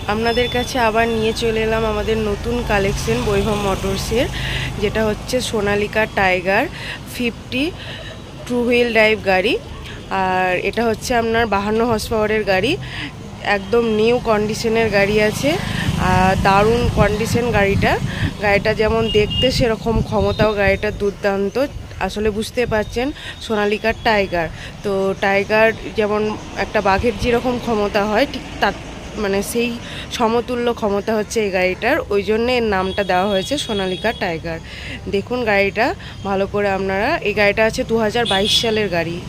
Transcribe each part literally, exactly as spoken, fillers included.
আপনাদের কাছে আবার নিয়ে চলে এলাম আমাদের নতুন কালেকশন বৈভব মোটরসের, যেটা হচ্ছে Sonalika tiger fifty two wheel drive গাড়ি। আর এটা হচ্ছে আপনার বাহান্ন হর্স পাওয়ারের গাড়ি, একদম নিউ কন্ডিশনের গাড়ি আছে। আর দারুণ কন্ডিশন গাড়িটা। গাড়িটা যেমন দেখতে সেরকম ক্ষমতাও গাড়িটা দুর্দান্ত। আসলে বুঝতে পারছেন সোনালিকার টাইগার, তো টাইগার যেমন একটা বাঘের যেরকম ক্ষমতা হয় ঠিক তার মানে সেই সমতুল্য ক্ষমতা হচ্ছে এই গাড়িটার, ওই জন্য এর নামটা দেওয়া হয়েছে সোনালিকা টাইগার। দেখুন গাড়িটা ভালো করে আপনারা। এই গাড়িটা আছে দু হাজার বাইশ সালের গাড়ি।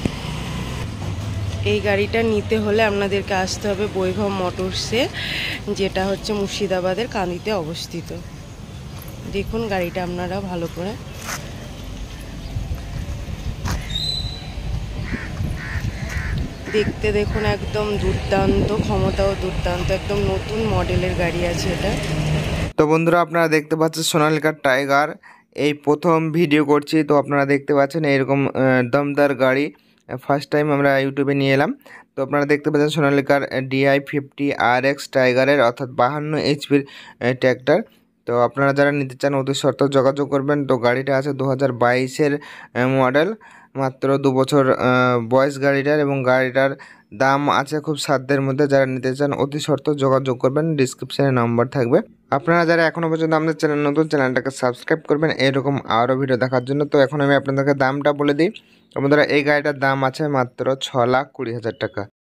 এই গাড়িটা নিতে হলে আপনাদেরকে আসতে হবে বৈভব মোটরসে, যেটা হচ্ছে মুর্শিদাবাদের কান্দিতে অবস্থিত। দেখুন গাড়িটা আপনারা ভালো করে। দেখতে দেখুন একদম দুর্দান্ত, ক্ষমতাও দুর্দান্ত, একদম নতুন মডেলের গাড়ি আছে এটা। তো বন্ধুরা, আপনারা দেখতে পাচ্ছেন সোনালিকা টাইগার, এই প্রথম ভিডিও করছি। তো আপনারা দেখতে পাচ্ছেন এরকম দমদার গাড়ি ফার্স্ট টাইম আমরা ইউটিউবে নিয়ে এলাম। তো আপনারা দেখতে পাচ্ছেন সোনালিকার ডিআই ফিফটি আর এক্স টাইগারের, অর্থাৎ বাহান্ন এইচপির ট্র্যাক্টর। তো আপনারা যারা নিতে চান অতি শর্ত যোগাযোগ করবেন। তো গাড়িটা আছে দু হাজার বাইশের মডেল, মাত্র দু বছর বয়স গাড়িটার, এবং গাড়িটার দাম আছে খুব সাধ্যের মধ্যে। যারা নিতে চান অতি শর্ত যোগাযোগ করবেন, ডিসক্রিপশানে নাম্বার থাকবে। আপনারা যারা এখনও পর্যন্ত আমাদের চ্যানেল নতুন, চ্যানেলটাকে সাবস্ক্রাইব করবেন এরকম আরও ভিডিও দেখার জন্য। তো এখন আমি আপনাদেরকে দামটা বলে দিই। আপনারা এই গাড়িটার দাম আছে মাত্র ছ লাখ কুড়ি হাজার টাকা।